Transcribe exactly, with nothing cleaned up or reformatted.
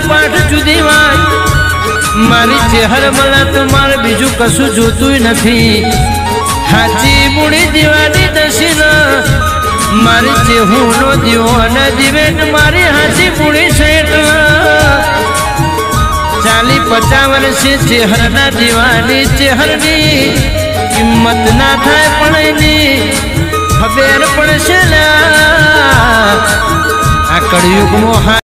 पाठ जुदी वाय मारी चेहर मला तो मार बीजू कसु जोतुय नथी हाची बुड़ी दीवानी दशीन मारी चेहुनो दीवाना दिवेन मारी हाची बुड़ी सेठ चाली पचास वर्षे चेहरना दीवानी चेहरनी किंमत ना थाय पण एनी खबर पड़शे आ कलयुग मो